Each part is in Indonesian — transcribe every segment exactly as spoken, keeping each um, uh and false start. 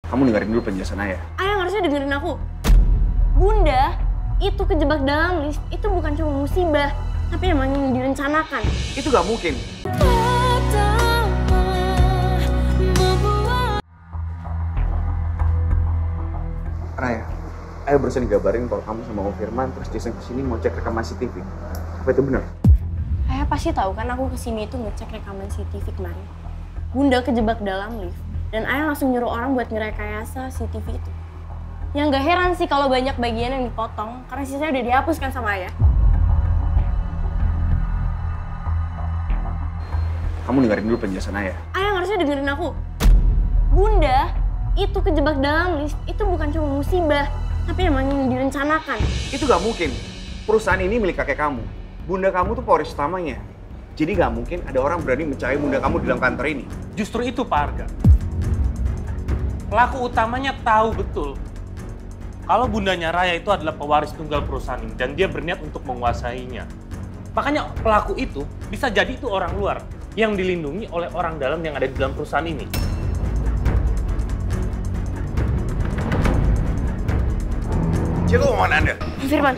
Kamu dengerin dulu penjelasan ayah. Ayah harusnya dengerin aku. Bunda itu kejebak dalam lift, itu bukan cuma musibah, tapi emang yang direncanakan. Itu gak mungkin. Raya, ayah barusan digabarin kalau kamu sama Om Firman terus Jason kesini mau cek rekaman C C T V. Apa itu benar? Ayah pasti tahu kan aku kesini itu ngecek rekaman C C T V kemarin. Bunda kejebak dalam lift, dan ayah langsung nyuruh orang buat ngerekayasa C C T V itu. Yang gak heran sih kalau banyak bagian yang dipotong, karena sisanya udah dihapuskan sama ayah. Kamu dengerin dulu penjelasan ayah. Ayah harusnya dengerin aku. Bunda itu kejebak dalam lift, itu bukan cuma musibah, tapi emang yang direncanakan. Itu gak mungkin. Perusahaan ini milik kakek kamu. Bunda kamu tuh pewaris utamanya. Jadi gak mungkin ada orang berani mencari bunda kamu di dalam kantor ini. Justru itu Pak Arga. Pelaku utamanya tahu betul kalau bundanya Raya itu adalah pewaris tunggal perusahaan ini dan dia berniat untuk menguasainya. Makanya pelaku itu bisa jadi itu orang luar yang dilindungi oleh orang dalam yang ada di dalam perusahaan ini. Cik, lu mana Anda? Firman.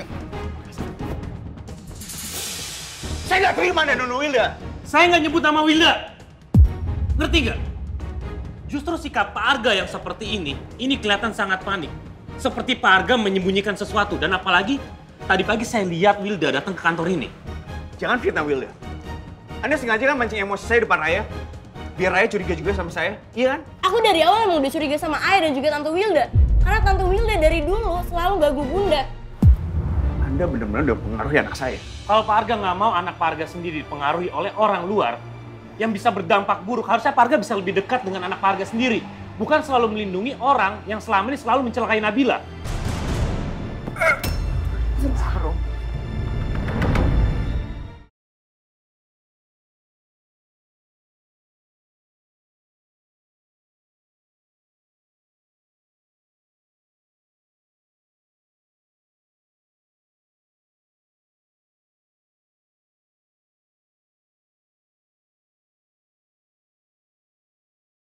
Saya nggak terima Anda nuduh Wilda. Saya nggak nyebut nama Wilda. Ngerti nggak? Justru sikap Pak Arga yang seperti ini, ini kelihatan sangat panik. Seperti Pak Arga menyembunyikan sesuatu. Dan apalagi tadi pagi saya lihat Wilda datang ke kantor ini. Jangan fitnah Wilda. Anda sengaja kan mancing emosi saya depan Raya? Biar Raya curiga juga sama saya, iya kan? Aku dari awal emang udah curiga sama ayah dan juga Tante Wilda. Karena Tante Wilda dari dulu selalu ganggu Bunda. Anda benar-benar udah mempengaruhi anak saya. Kalau Pak Arga nggak mau anak Pak Arga sendiri dipengaruhi oleh orang luar yang bisa berdampak buruk, harusnya Pak Arga bisa lebih dekat dengan anak Pak Arga sendiri. Bukan selalu melindungi orang yang selama ini selalu mencelakai Nabila.